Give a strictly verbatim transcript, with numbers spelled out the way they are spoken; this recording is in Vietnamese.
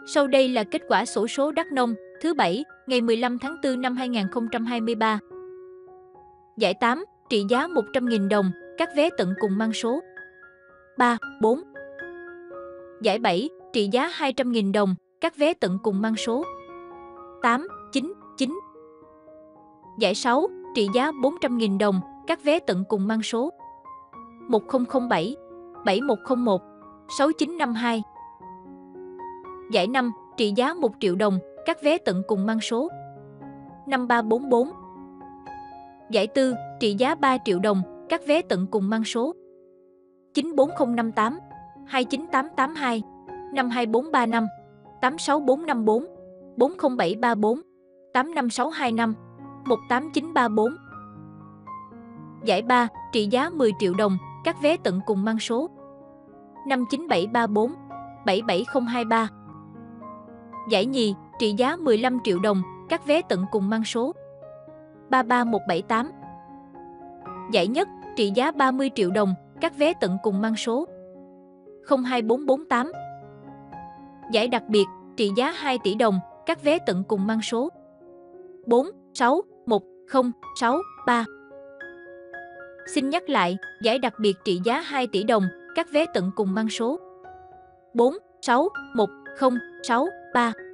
Sau đây là kết quả xổ số Đắk Nông thứ bảy, ngày mười lăm tháng tư năm hai nghìn không trăm hai mươi ba. Giải tám, trị giá một trăm nghìn đồng, các vé tận cùng mang số ba, bốn. Giải bảy, trị giá hai trăm nghìn đồng, các vé tận cùng mang số tám, chín, chín. Giải sáu, trị giá bốn trăm nghìn đồng, các vé tận cùng mang số một không không bảy, bảy một không một, sáu chín năm hai. Giải năm, trị giá một triệu đồng, các vé tận cùng mang số năm ba bốn bốn. Giải tư, trị giá ba triệu đồng, các vé tận cùng mang số chín bốn không năm tám, hai chín tám tám hai, năm hai bốn ba năm, tám sáu bốn năm bốn, bốn không bảy ba bốn, tám năm sáu hai năm, một tám chín ba bốn. Giải ba, trị giá mười triệu đồng, các vé tận cùng mang số năm chín bảy ba bốn, bảy bảy không hai ba. Giải nhì, trị giá mười lăm triệu đồng, các vé tận cùng mang số ba ba một bảy tám. Giải nhất, trị giá ba mươi triệu đồng, các vé tận cùng mang số không hai bốn bốn tám. Giải đặc biệt, trị giá hai tỷ đồng, các vé tận cùng mang số bốn sáu một không sáu ba. Xin nhắc lại, giải đặc biệt trị giá hai tỷ đồng, các vé tận cùng mang số bốn sáu một không sáu ba.